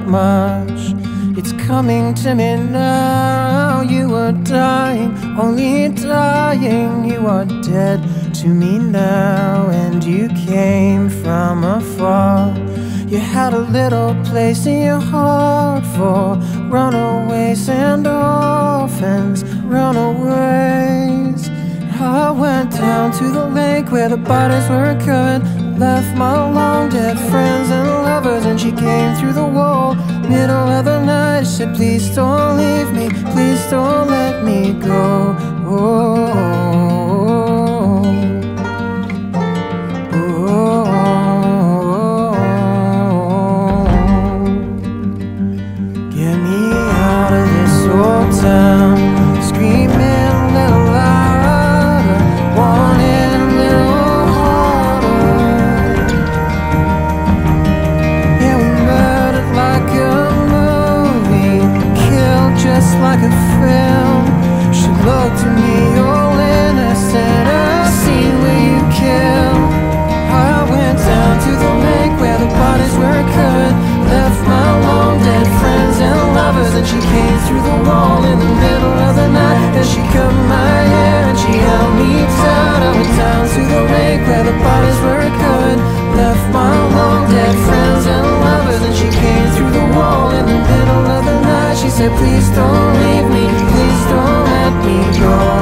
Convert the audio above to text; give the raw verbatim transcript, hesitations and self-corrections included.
much. It's coming to me now. You were dying, only dying. You are dead to me now, and you came from afar. You had a little place in your heart for runaways and orphans, runaways. I went down to the lake where the bodies were covered, left my long dead friends and lovers, and she came through the wall, middle of the night. She said, please don't leave me, please don't let me go. Oh, oh, oh, oh. Get me out of this old town, screaming a little louder, wanting a little harder. Yeah, we murdered like a movie, killed just like a film. She looked at me all innocent, I see where you killed. I went down to the lake where the bodies were covered, left my long dead friends and lovers, and she came through the wall in the middle of the night, and she cut my hair and she held me tight. I went down to the lake where the bodies were covered, left my long dead friends and lovers, and she came through the wall in the middle of the night. She said, please don't leave me, please don't let me go.